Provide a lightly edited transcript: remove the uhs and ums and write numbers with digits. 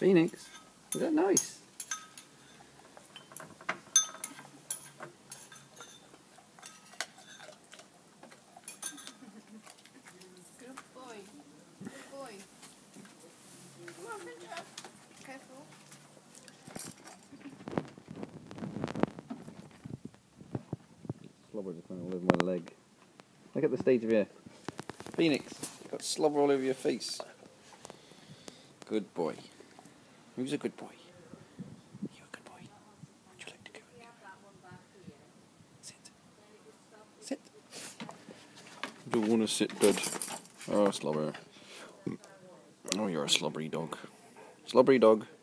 Phoenix, is that nice? Good boy. Good boy. Come on, pinch it up. Careful. Slobber just went all over my leg. Look at the state of your Phoenix. You've got slobber all over your face. Good boy. Who's a good boy? You a good boy? Would you like to go again? Sit. Sit. Don't want to sit, Dad. Oh, slobber. Oh, you're a slobbery dog. Slobbery dog.